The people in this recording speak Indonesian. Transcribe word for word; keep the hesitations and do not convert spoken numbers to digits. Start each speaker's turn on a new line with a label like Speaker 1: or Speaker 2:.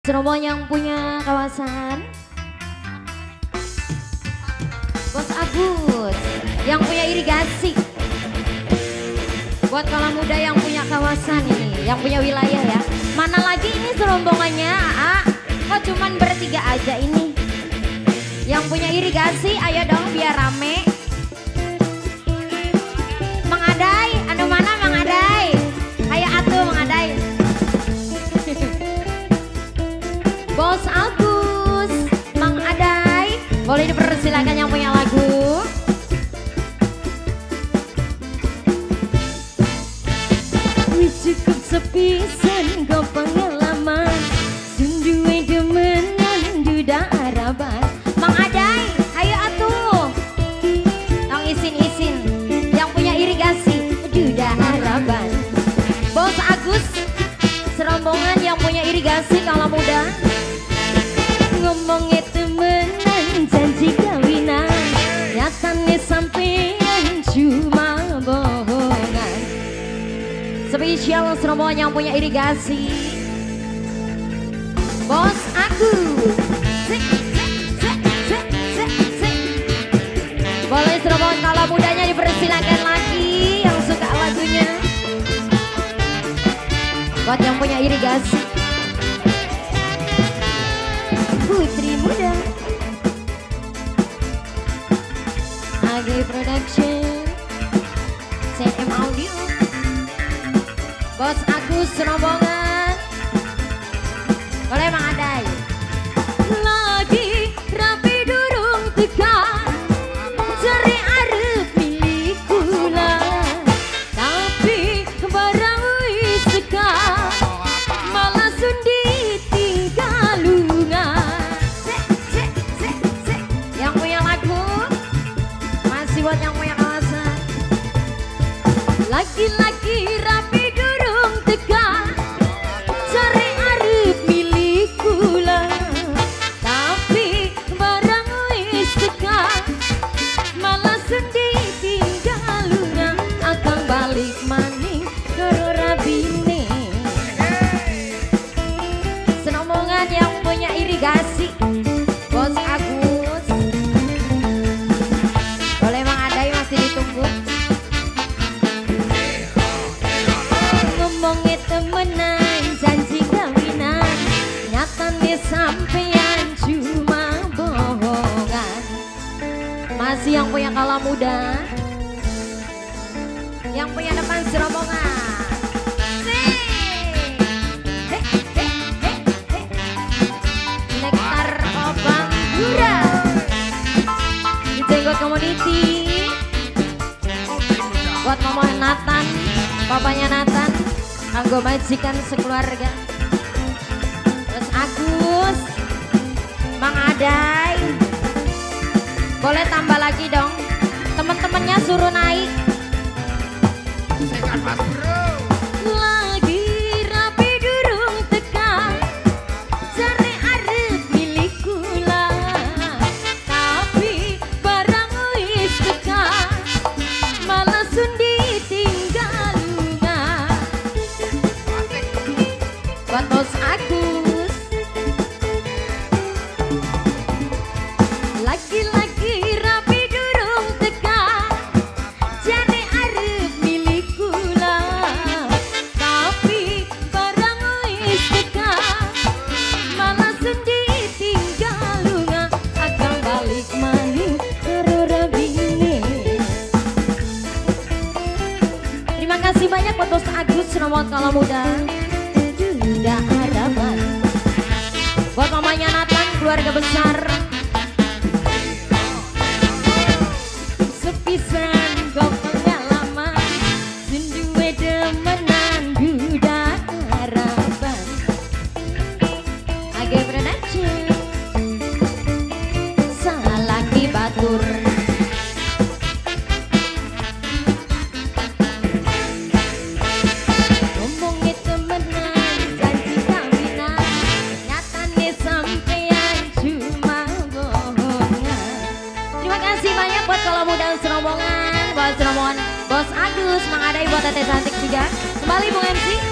Speaker 1: Serombongan yang punya kawasan, Bos Agus yang punya irigasi, buat kaula muda yang punya kawasan ini, yang punya wilayah ya. Mana lagi ini serombongannya? Aa, kok cuman bertiga aja ini? Yang punya irigasi, ayo dong biar rame. Mang Adai, anu mana Mang Adai? Ayo atuh Mang Adai. Bos Agus, Mang Adai, boleh dipersilakan yang punya lagu. Wis cukup sepisan go pengalaman, sunduwe demenan duda araban. Mang Adai, ayo atuh. Tong isin-isin, yang punya irigasi duda araban. Bos Agus, serombongan yang punya irigasi kaula muda. Ngomongnya temenan janji kawinan, nyatanya sampean cuma bohongan. Spesial serombongan yang punya irigasi, Bos Agus. Sik, sik, sik, sik, sik, sik. Boleh serombongan kaula mudanya dipersilakan lagi yang suka lagunya. Buat yang punya irigasi, Putri Muda, A G Production, C M Audio, Bos Agus serombongan. Boleh Mang Adai. Lagi rapi durung tekan, cari arep milik kula, tapi barang wis tekan, malah sundi tinggal lunga. Yang punya lagu masih buat yang punya kawasan. Laki-laki rapi durung tekan, cari arep milik kula, tapi barang wis tekan, malah sendi tinggal lunga. Akang balik maning karo rabine. Serombongan yang punya irigasi, Bos Agus. Boleh Mang Adai, masih ditunggu. Ngomongnya temenan janji kawinan, nyatanya sampean cuma bohongan. Masih yang punya kaula muda, yang punya depan serombongan. Nektar Obang Gura di Jenggot Community, buat mama Nathan, papanya Nathan, kanggo majikan sekeluarga. Terus Agus, Mang Adai, boleh tambah lagi dong, temen-temennya suruh naik. Lagi rapi durung tekan, cari arep milik kula, tapi barang wis tekan, malah sundi tinggal lunga. Buat Bos Agus, lagi-lagi rapi durung tekan, cari arep milik kula, tapi barang wis tekan, malah sendi tinggal lunga. Akang balik maning karo rabine. Terima kasih banyak buat Bos Agus, serombongan kaula muda duda harapan. Buat mamanya Nathan, keluarga besar. Sepisan go pengalaman, sunduwe demenan duda harapan. A G Production, salaki batur. Ngomongnya temenan janji kawinan, nyatanya sampean cuma bohongan. Terima kasih banyak buat kaula muda serombongan, buat serombongan Bos Agus, Mang Adai, buat Teteh cantik juga. Kembali Bung M C.